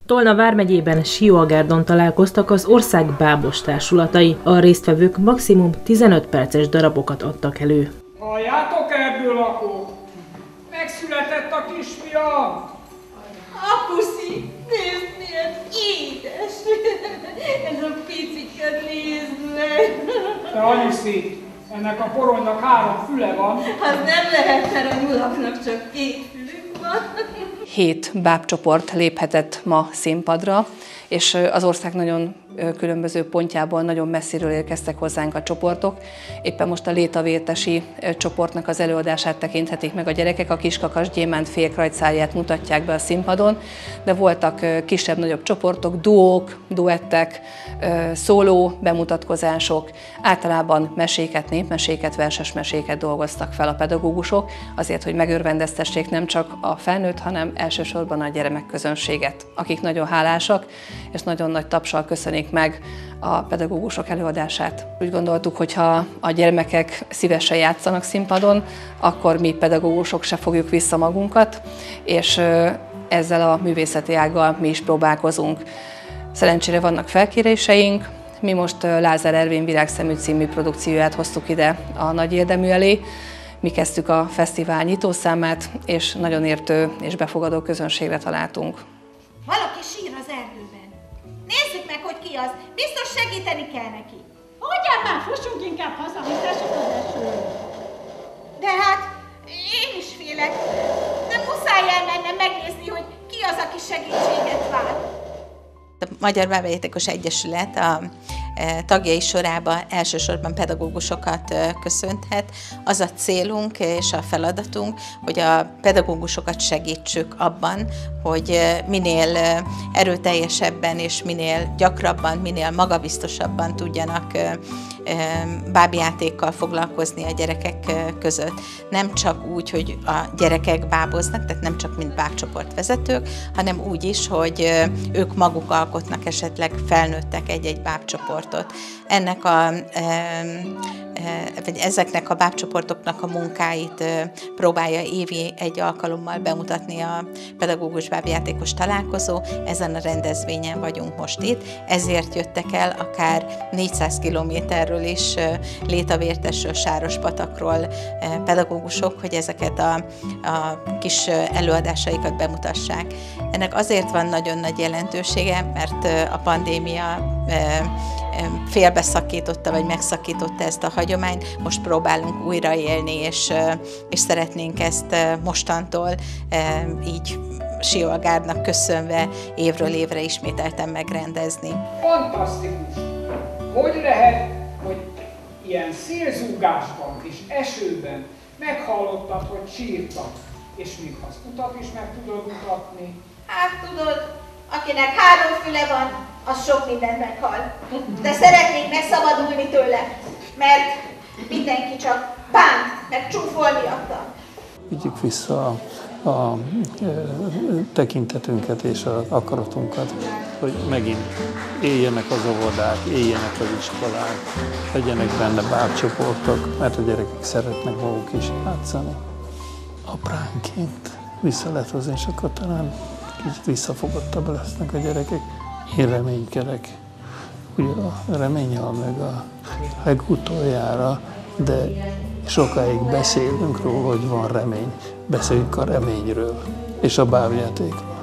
Tolna vármegyében Sióagárdon találkoztak az ország bábos társulatai. A résztvevők maximum 15 perces darabokat adtak elő. Halljátok, erdőlakók? Megszületett a kisfiam! Apuszi, nézd milyen édes! Ez a piciket nézd meg! Te anyuszi, ennek a poronynak 3 füle van. Az nem lehet, mert a nyulaknak csak 2 fülük van. 7 bábcsoport léphetett ma színpadra, és az ország nagyon különböző pontjából, nagyon messziről érkeztek hozzánk a csoportok. Éppen most a létavértesi csoportnak az előadását tekinthetik meg a gyerekek, a Kiskakas Gyémánt fékrajzszárját mutatják be a színpadon, de voltak kisebb-nagyobb csoportok, duók, duettek, szóló bemutatkozások, általában meséket, népmeséket, verses meséket dolgoztak fel a pedagógusok, azért, hogy megörvendeztessék nem csak a felnőtt, hanem elsősorban a gyermekközönséget, akik nagyon hálásak, és nagyon nagy tapssal köszönik meg a pedagógusok előadását. Úgy gondoltuk, hogy ha a gyermekek szívesen játszanak színpadon, akkor mi pedagógusok se fogjuk vissza magunkat, és ezzel a művészeti ággal mi is próbálkozunk. Szerencsére vannak felkéréseink, mi most Lázár Ervin Virágszemű című produkcióját hoztuk ide a nagy érdemű elé. Mi kezdtük a fesztivál nyitószámát, és nagyon értő és befogadó közönségre találtunk. Valaki sír az erdőben. Nézzük meg, hogy ki az. Biztos segíteni kell neki. Hagyjál már, fussunk inkább haza, hogy esik az eső. De hát, én is félek. Nem muszáj elmennem megnézni, hogy ki az, aki segítséget vár. A Magyar Bábjátékos Egyesület a tagjai sorába elsősorban pedagógusokat köszönthet. Az a célunk és a feladatunk, hogy a pedagógusokat segítsük abban, hogy minél erőteljesebben és minél gyakrabban, minél magabiztosabban tudjanak bábjátékkal foglalkozni a gyerekek között. Nem csak úgy, hogy a gyerekek báboznak, tehát nem csak mint bábcsoportvezetők, hanem úgy is, hogy ők maguk alkotnak esetleg felnőttek egy-egy bábcsoportot. Ezeknek a bábcsoportoknak a munkáit próbálja évi egy alkalommal bemutatni a pedagógus bábjátékos találkozó. Ezen a rendezvényen vagyunk most itt, ezért jöttek el akár 400 kilométerről is Létavértesről, Sárospatakról pedagógusok, hogy ezeket a kis előadásaikat bemutassák. Ennek azért van nagyon nagy jelentősége, mert a pandémia félbeszakította, vagy megszakította ezt a hagyományt. Most próbálunk újraélni, és szeretnénk ezt mostantól így Sióagárdnak köszönve évről évre ismételten megrendezni. Fantasztikus! Hogy lehet, hogy ilyen szélzúgásban és esőben meghallottad, hogy sírtak, és még az utat is meg tudod mutatni? Hát tudod, akinek 3 füle van, az sok mindent meghal. De szeretnék megszabadulni tőle, mert mindenki csak bánt, meg csúfol miatta. Vigyük vissza a tekintetünket és az akaratunkat, hogy megint éljenek az óvodák, éljenek az iskolák, legyenek benne bábcsoportok, mert a gyerekek szeretnek maguk is játszani. Apránként vissza lehet hozni, és akkor talán kicsit visszafogottabb lesznek a gyerekek. Én reménykedek. Ugye a reménnyel meg a legutoljára, de sokáig beszélünk róla, hogy van remény. Beszéljünk a reményről és a bábjátékról.